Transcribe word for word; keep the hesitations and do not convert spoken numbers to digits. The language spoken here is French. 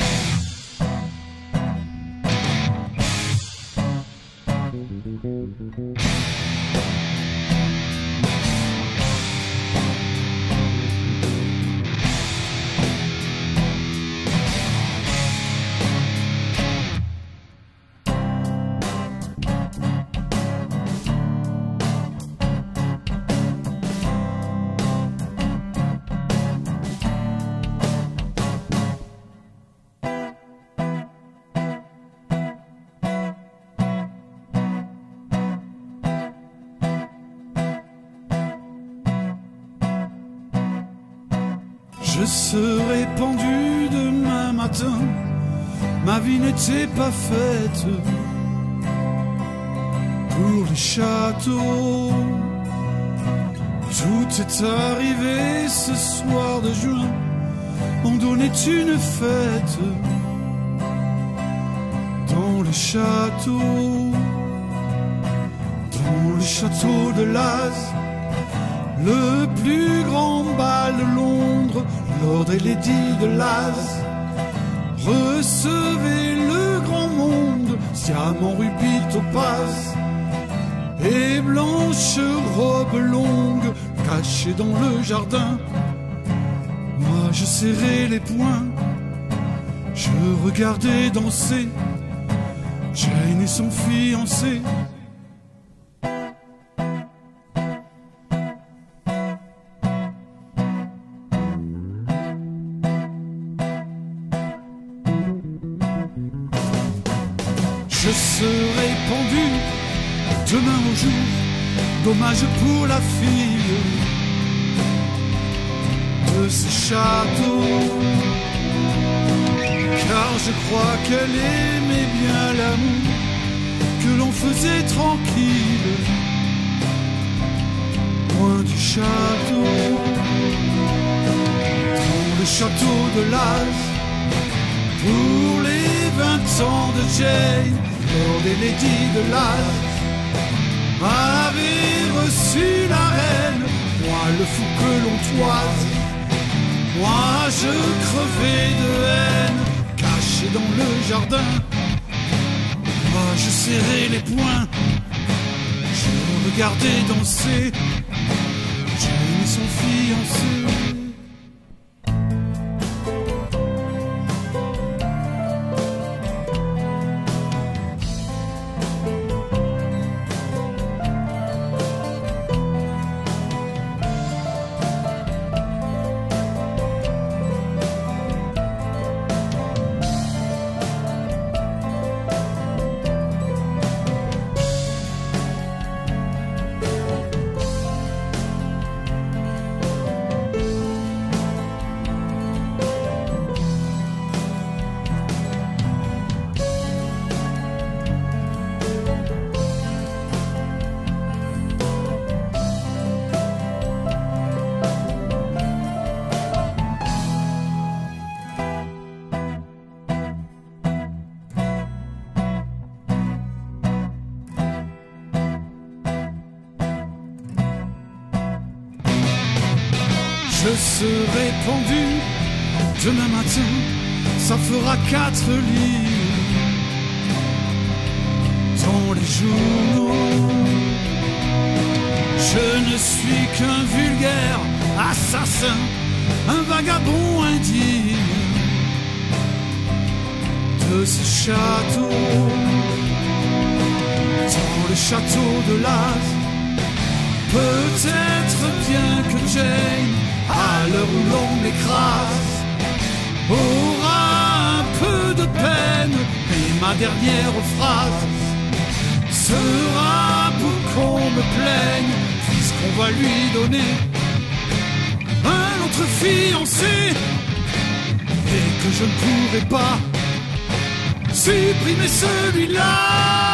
Je serai pendu demain matin, ma vie n'était pas faite pour les châteaux. Tout est arrivé ce soir de juin, on donnait une fête dans les châteaux, dans les châteaux de Laz, le plus grand bal de Londres. Lord et Lady de Laz recevez le grand monde, diamant, rubis, topaz et blanche robe longue cachée dans le jardin. Moi je serrais les poings, je regardais danser Jane et son fiancé. Je serai pendu demain au jour, dommage pour la fille de ces châteaux, car je crois qu'elle aimait bien l'amour que l'on faisait tranquille, loin du château, dans le château de Laz, pour les vingt ans de Jane. Lord et Lady de Laz avaient reçu la reine, moi le fou que l'on toise, moi je crevais de haine, caché dans le jardin. Moi je serrais les poings, je regardais danser Jane et son fiancé. Je serai pendu demain matin, ça fera quatre lignes dans les journaux. Je ne suis qu'un vulgaire assassin, un vagabond indigne de ces châteaux, dans le château de Laz. Peut-être bien que Jane, à l'heure où l'on m'écrase, aura un peu de peine, et ma dernière phrase sera pour qu'on me plaigne, puisqu'on va lui donner un autre fiancé, et que je ne pourrai pas supprimer celui-là.